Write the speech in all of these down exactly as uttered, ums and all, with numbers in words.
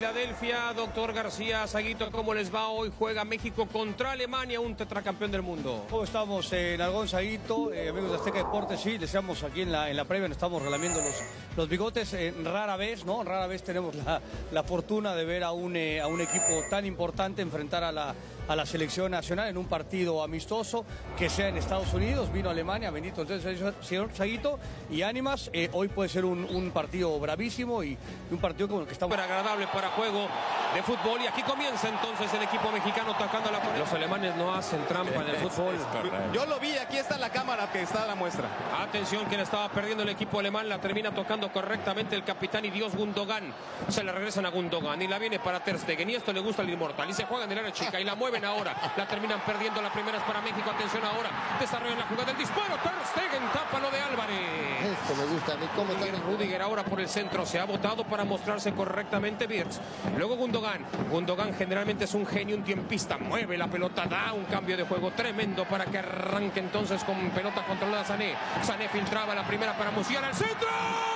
Filadelfia, doctor García, Saguito, ¿cómo les va? Hoy juega México contra Alemania, un tetracampeón del mundo. ¿Cómo estamos en Algón, Saguito? Eh, amigos de Azteca Deportes, sí, deseamos aquí en la, en la previa, nos estamos relamiendo los, los bigotes. Eh, rara vez, ¿no? Rara vez tenemos la, la fortuna de ver a un, eh, a un equipo tan importante enfrentar a la, a la selección nacional en un partido amistoso, que sea en Estados Unidos. Vino Alemania, bendito entonces, señor Saguito, y ánimas. Eh, hoy puede ser un, un partido bravísimo y un partido como el que estamos... Súper agradable para juego de fútbol, y aquí comienza entonces el equipo mexicano atacando a la pared. Los alemanes no hacen trampa en el fútbol. Yo lo vi, aquí está la cámara que está la muestra. Atención, quien estaba perdiendo el equipo alemán, la termina tocando correctamente el capitán y Dios Gundogan. Se la regresan a Gundogan y la viene para Ter Stegen, y esto le gusta al inmortal, y se juega en el área chica y la mueven ahora, la terminan perdiendo. La primera es para México. Atención ahora, desarrollan la jugada del disparo, Ter Stegen tapa lo de Álvarez. Esto me gusta a mí. ¿Cómo está? Rudiger ahora por el centro, se ha botado para mostrarse correctamente Wirtz. Luego Gundogan. Gundogan generalmente es un genio, un tiempista, mueve la pelota, da un cambio de juego tremendo para que arranque entonces con pelota controlada Sané. Sané filtraba la primera para Musiala, al centro.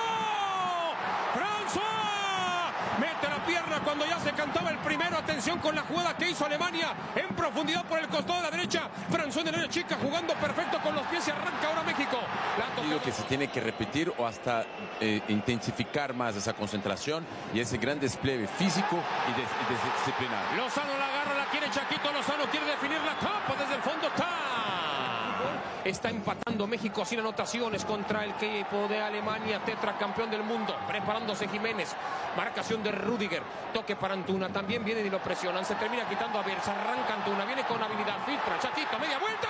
François mete la pierna cuando ya se cantaba el primero. Atención con la jugada que hizo Alemania en profundidad por el costado de la derecha. François en el área chica jugando perfecto con los pies y arranca ahora México. Digo que se tiene que repetir o hasta eh, intensificar más esa concentración y ese gran despliegue físico y, de, y de disciplinar. Lozano la agarra, la quiere Chaquito Lozano, quiere definir la tapa desde el fondo. ¡Ta! Está empatando México sin anotaciones contra el equipo de Alemania, tetracampeón del mundo. Preparándose Jiménez, marcación de Rudiger, toque para Antuna, también vienen y lo presionan, se termina quitando a Wirtz, arranca Antuna, viene con habilidad, filtra, Chaquito, media vuelta.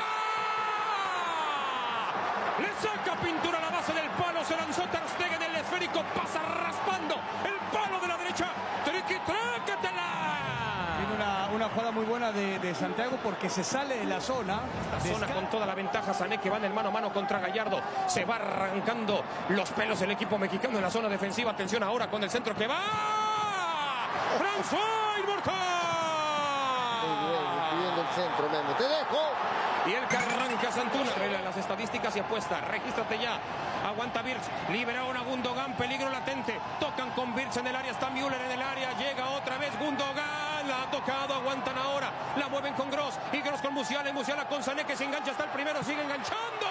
Le saca pintura a la base del palo, se lanzó Ter Stegen, el esférico pasa raspando el palo de la derecha. Triqui, trácatela. Tiene una, una jugada muy buena de, de Santiago porque se sale de la zona. La zona con toda la ventaja, Sané que va en el mano a mano contra Gallardo. Se va arrancando los pelos el equipo mexicano en la zona defensiva. Atención ahora con el centro que va. François Inmortal. Muy bien, pidiendo el centro, Memo. Te dejo. Y el que arranca Antuna, revela las estadísticas y apuesta. Regístrate ya. Aguanta Wirtz. Liberaron a Gundogan. Peligro latente. Tocan con Wirtz en el área. Está Müller en el área. Llega otra vez Gundogan. La ha tocado. Aguantan ahora. La mueven con Gross. Y Gross con Musiala. Y Musiala con Sané que se engancha. Está el primero. Sigue enganchando.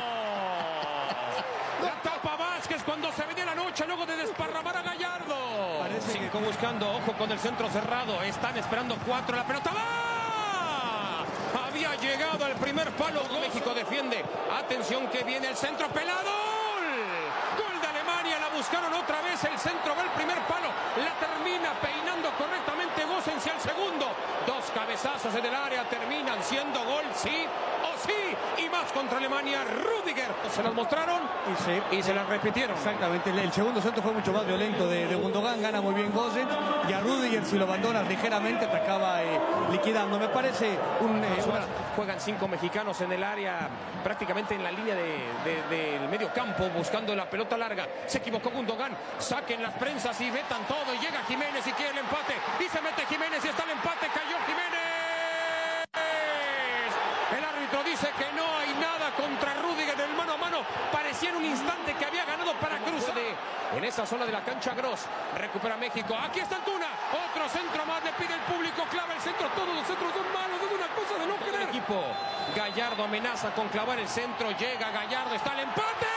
La tapa Vázquez cuando se venía la noche luego de desparramar a Gallardo. Parece Cinco buscando. Ojo con el centro cerrado. Están esperando cuatro. La pelota va. Había llegado al primer palo. México defiende. Atención que viene el centro pelado. Gol de Alemania. La buscaron otra vez. El centro va al primer palo. La termina peinando correctamente Gosens al segundo. Dos cabezazos en el área. Terminan siendo gol. Sí o sí. Y más contra Alemania. Rudiger. Se las mostraron y se, y se las repitieron. Exactamente. El, el segundo centro fue mucho más violento de, de Gundogan. Gana muy bien Gosens. Y a Rudiger, si lo abandonas ligeramente, te acaba eh, liquidando. Me parece un... Eh, una... Juegan cinco mexicanos en el área, prácticamente en la línea de, de, del medio campo, buscando la pelota larga. Se equivocó Gundogan. Saquen las prensas y vetan todo. Y llega Jiménez y quiere el empate. Y se mete Jiménez y está el empate. Cayó Jiménez. El árbitro dice que no hay nada contra Rudiger del mano a mano. Parecía en un instante que había ganado para cruzar. En esa zona de la cancha Gross. Recupera México. Aquí está Antuna. Otro centro más. Le pide el público. Clava el centro. Todos los centros son malos. Es una cosa de no creer. El equipo Gallardo amenaza con clavar el centro. Llega Gallardo. Está el empate.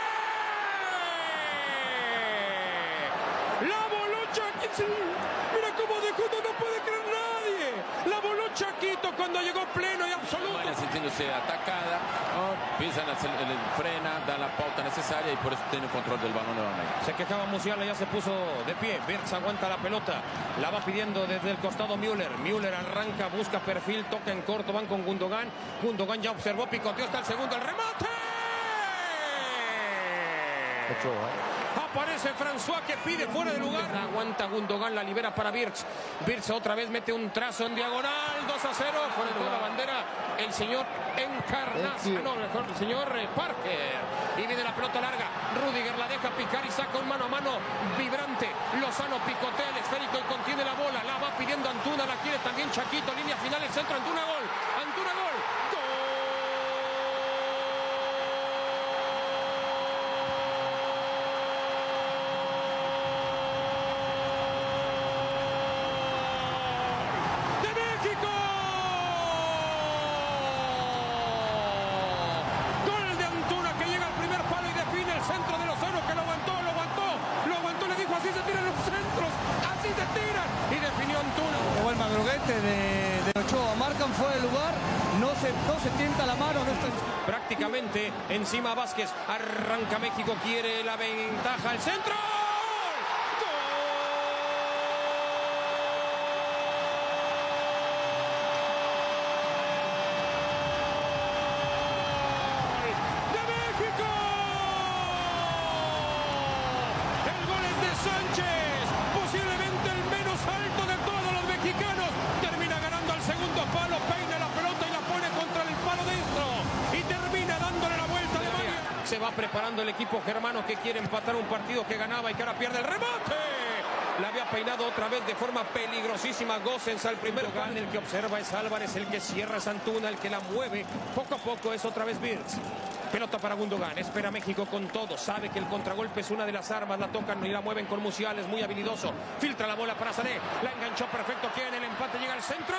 La voló Chaquito. Mira cómo dejó. No, no puede creer nadie. La voló Chaquito cuando llegó pleno y absoluto. Alemania sintiéndose atacada, ¿no? Piensan, frena, dan la pauta necesaria y por eso tiene control del balón nuevamente. Se quejaba Musiala, ya se puso de pie. Wirtz aguanta la pelota. La va pidiendo desde el costado Müller. Müller arranca, busca perfil, toca en corto, van con Gundogan. Gundogan ya observó, picoteó hasta el segundo. ¡El remate! Ochoa, ¿eh? Aparece François que pide fuera de lugar. Aguanta Gundogan, la libera para Wirtz. Wirtz otra vez mete un trazo en diagonal. dos a cero. Fuera de la bandera el señor Encarnaza. No, mejor el señor Parker. Y viene la pelota larga. Rudiger la deja picar y saca un mano a mano vibrante. Lozano picotea el esférico y contiene la bola. La va pidiendo Antuna. La quiere también Chaquito. Línea final, el centro. Antuna, gol. Antuna, gol. ¡Gol! parte de, de Ochoa. Marcan fuera de lugar, no se, no se tienta la mano, no está... Prácticamente encima Vázquez. Arranca México, quiere la ventaja. El centro. Sánchez, posiblemente el menos alto de todos los mexicanos, termina ganando al segundo palo, peina la pelota y la pone contra el palo dentro y termina dándole la vuelta de María. Se va preparando el equipo germano que quiere empatar un partido que ganaba y que ahora pierde el remate. La había peinado otra vez de forma peligrosísima Gosens al primer lugar. El que observa es Álvarez, el que cierra es Antuna, el que la mueve poco a poco es otra vez Wirtz. Pelota para Gundogan, espera México con todo, sabe que el contragolpe es una de las armas, la tocan y la mueven con Musial, es muy habilidoso, filtra la bola para Sané, la enganchó perfecto, quiere el empate, llega al centro,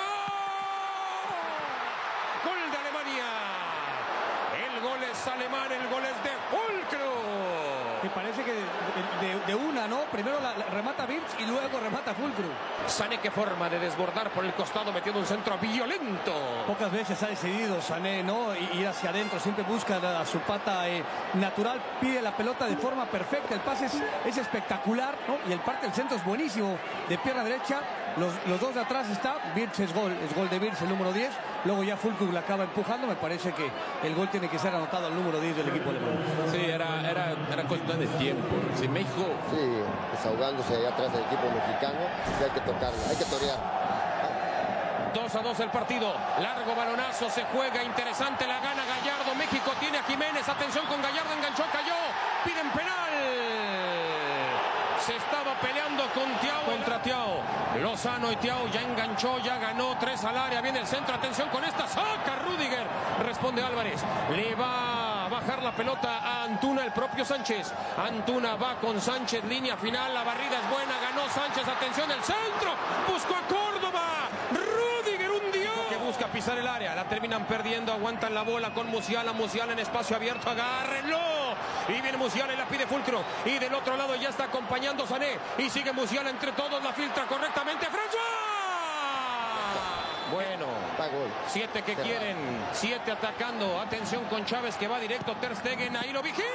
gol de Alemania, el gol es alemán, el gol es de Fulcro. Me parece que de, de, de una, ¿no? Primero la, la remata Wirtz y luego remata Fulcro. Sané, qué forma de desbordar por el costado metiendo un centro violento. Pocas veces ha decidido Sané, ¿no? Ir hacia adentro, siempre busca a su pata eh, natural, pide la pelota de forma perfecta, el pase es, es espectacular, ¿no? Y el parte del centro es buenísimo, de pierna derecha, los, los dos de atrás está, Wirtz es gol, es gol de Wirtz, el número diez, luego ya Fulcro la acaba empujando, me parece que el gol tiene que ser anotado al número diez del equipo alemán. Sí, era, era, era cuestión de tiempo. Si México... Sí, desahogándose allá atrás del equipo mexicano, hay que tocarlo, hay que torear. dos a dos el partido, largo balonazo, se juega, interesante, la gana Gallardo, México tiene a Jiménez, atención con Gallardo, enganchó, cayó, piden penal. Se estaba peleando con Thiago contra Thiago, Lozano y Thiago ya enganchó, ya ganó, tres al área, viene el centro, atención con esta, saca Rüdiger, responde Álvarez, le va a bajar la pelota a Antuna, el propio Sánchez, Antuna va con Sánchez, línea final, la barrida es buena, ganó Sánchez, atención el centro, buscó a Córdoba, Rüdiger hundió, que busca pisar el área, la terminan perdiendo, aguantan la bola con Musiala, Musiala en espacio abierto, agárrenlo, y viene Musiala y la pide Fulcro, y del otro lado ya está acompañando Sané, y sigue Musiala entre todos, la filtra correctamente, François. Bueno, siete que quieren, siete atacando, atención con Chávez que va directo, Ter Stegen, ahí lo vigila.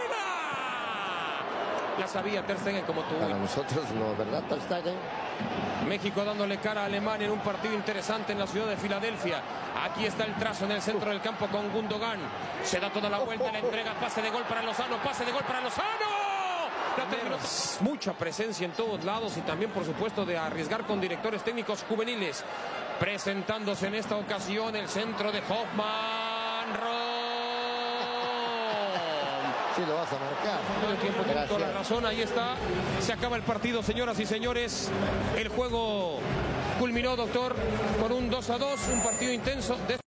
La sabía Ter Stegen como tú. Para nosotros no, ¿verdad, Ter Stegen? México dándole cara a Alemania en un partido interesante en la ciudad de Filadelfia. Aquí está el trazo en el centro del campo con Gundogan. Se da toda la vuelta, la entrega, pase de gol para Lozano, pase de gol para Lozano. Mucha presencia en todos lados y también, por supuesto, de arriesgar con directores técnicos juveniles. Presentándose en esta ocasión el centro de Hoffman. Sí, lo vas a marcar. Todo el tiempo con toda la razón, ahí está. Se acaba el partido, señoras y señores. El juego culminó, doctor, con un dos a dos, un partido intenso.